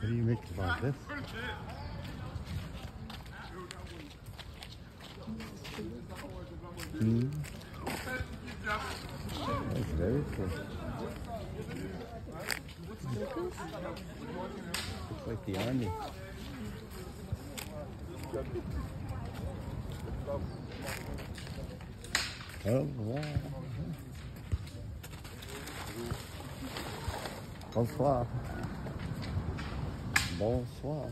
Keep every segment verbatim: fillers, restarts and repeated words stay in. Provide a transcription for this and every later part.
What do you make about this? Hmm. That's very cool. Looks like the army. Oh, wow. Bonsoir. Bonsoir.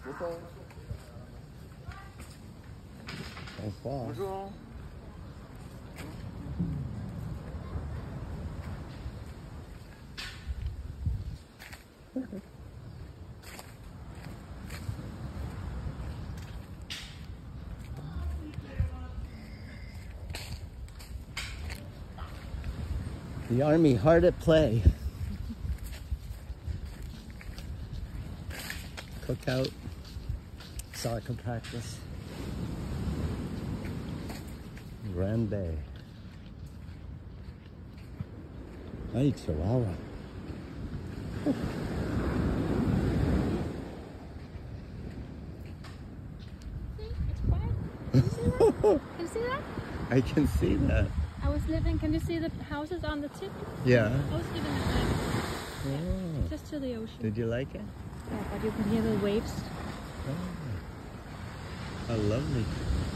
Bonsoir. Bonjour. The army hard at play. Cookout, soccer practice, Grand Bay. Ay, Chihuahua. See, it's quiet. Can you see that? Can you see that? I can see that. I was living, can you see the houses on the tip? Yeah. I was living at night. Oh. Just to the ocean. Did you like it? Yeah, but you can hear the waves. Oh. How lovely.